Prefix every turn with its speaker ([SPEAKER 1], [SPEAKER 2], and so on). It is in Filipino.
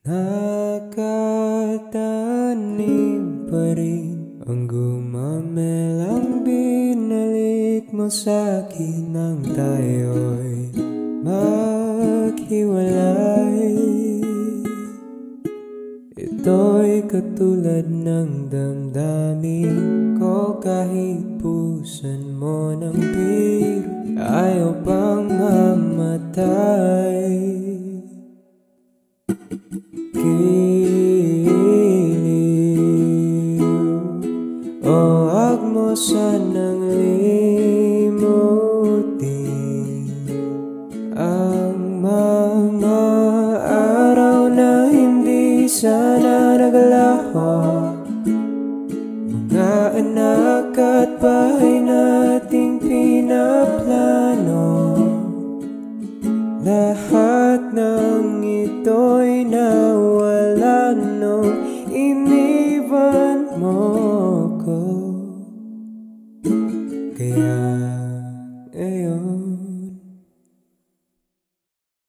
[SPEAKER 1] Nakatanim pa rin ang gumamelang binalik mo sa'kin nang tayo'y maghiwalay. Ito'y katulad ng damdamin ko kahit pusan mo ng biro, ayaw pang mamatay. Giliw, o wag mo sanang limutin ang mga araw na hindi sana naglaho, mga anak at bahay nating pinaplano. Lahat ng ito'y nawala nung iniwan mo ko. Kaya